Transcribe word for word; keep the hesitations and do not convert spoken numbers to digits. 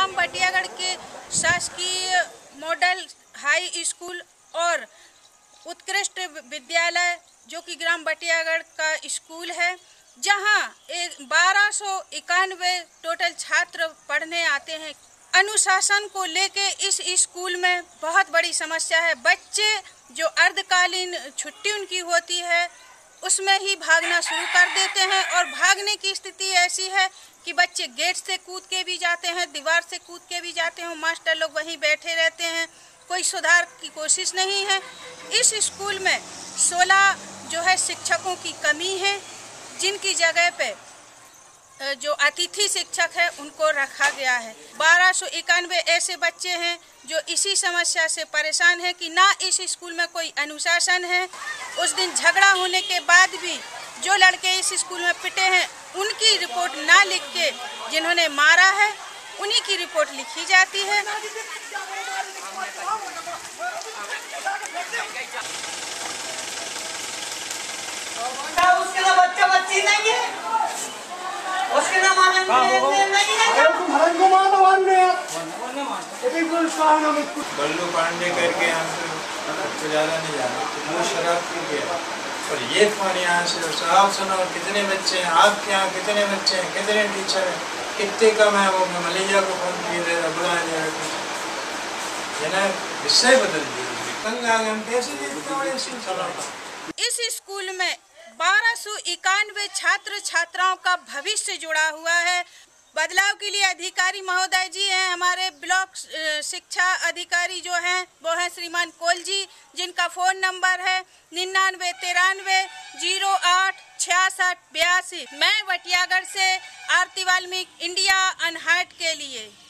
ग्राम बटियागढ़ के शासकीय model high school और उत्कृष्ट विद्यालय जो कि ग्राम बटियागढ़ का स्कूल है, जहां एक बारह सौ इक्यानवे टोटल छात्र पढ़ने आते हैं। अनुशासन को लेके इस स्कूल में बहुत बड़ी समस्या है। बच्चे जो अर्धकालीन छुट्टी उनकी होती है उसमें ही भागना शुरू कर देते हैं और भागने की स्थिति ऐसी है कि बच्चे गेट से कूद के भी जाते हैं, दीवार से कूद के भी जाते हैं। मास्टर लोग वहीं बैठे रहते हैं, कोई सुधार की कोशिश नहीं है। इस स्कूल में सोलह जो है शिक्षकों की कमी है, जिनकी जगह पे जो अतिथि शिक्षक है उनको रखा गया है। बारह सौ इक्यानवे ऐसे बच्चे हैं जो इसी समस्या से परेशान हैं कि ना इस स्कूल में कोई अनुशासन है। उस दिन झगड़ा होने के बाद भी जो लड़के इस स्कूल में पिटे हैं उनकी रिपोर्ट ना लिख के जिन्होंने मारा है उन्हीं की रिपोर्ट लिखी जाती है। उसके ना बच्चा बच्ची नहीं है, उसके ना माने नहीं है। बल्लू पांडे करके यहाँ से ज़्यादा नहीं जाना, वो शराब पी गया। और ये फोन यहाँ से साहब सुनो, कितने बच्चे हैं आपके यहाँ, कितने बच्चे हैं, कितने टीचर हैं, कितने कम है। वो मैं मलैया को फोन किए दे रहा बुला दिया है ना, विषय बदल दिए। इस स्कूल में बारह सौ इक्यानवे छात्र छात्राओं का भविष्य जुड़ा हुआ है। बदलाव के लिए अधिकारी महोदय जी हैं, हमारे ब्लॉक शिक्षा अधिकारी जो हैं वो हैं श्रीमान कोल जी, जिनका फ़ोन नंबर है निन्यानवे तिरानवे जीरो आठ छियासठ बयासी। मैं बटियागढ़ से आरती वाल्मीकि, इंडिया अनहर्ट के लिए।